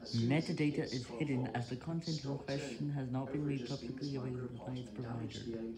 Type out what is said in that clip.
Metadata is hidden as the content in question has not been made publicly available by its provider.